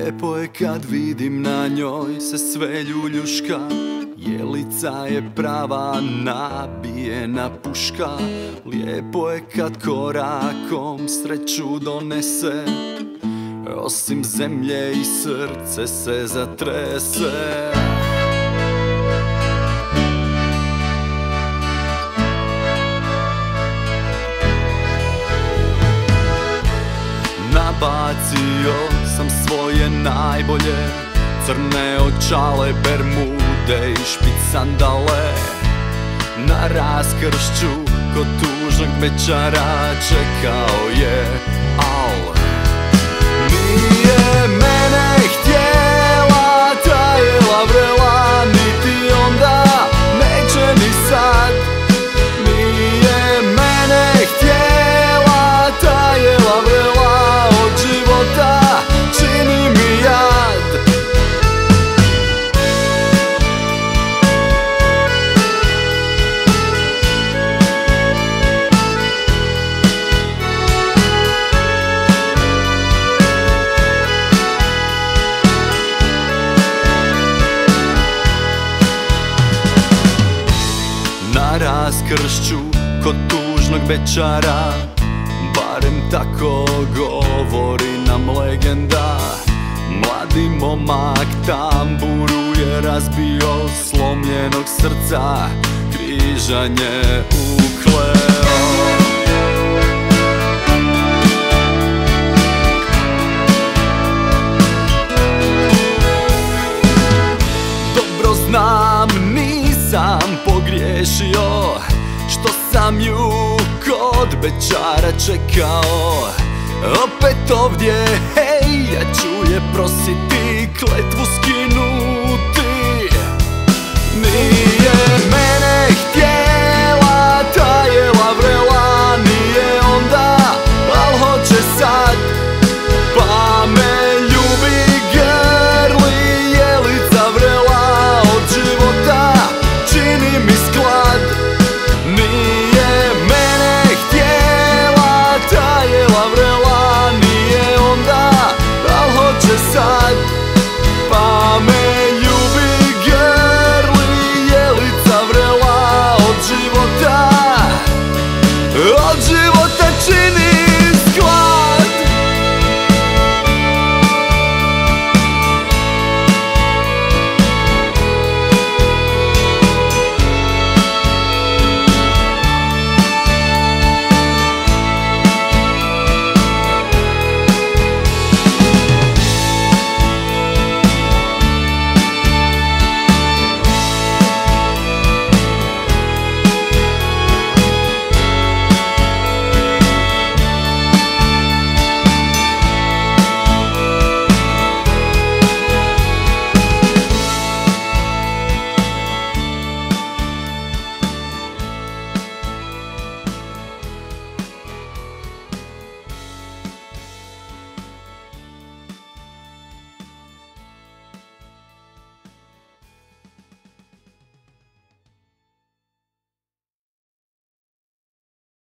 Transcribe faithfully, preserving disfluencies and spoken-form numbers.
Lijepo je kad vidim na njoj se sve ljuljuška. Jelica je prava nabijena puška. Lijepo je kad korakom sreću donese. Osim zemlje i srce se zatrese. Nabacio sam svoje najbolje, crne očale, bermude i špic sandale. Na raskršću kod tužnog bećara čekao je, al nije mene htjela, ta je lavrela, niti onda, neće ni sad. Nije mene htjela, ta je lavrela, od života čini mi jad. Na raskršću kod tužnog bećara, barem tako govori nam legenda. Mladi momak tamburu je razbio, slomljenog srca križanje ukleo. Dobro znam, nisam pogriješio što sam ju kod bećara čekao. Opet ovdje, hej, ja ću je prositi, kletvu skinuti. Nije mene htjela,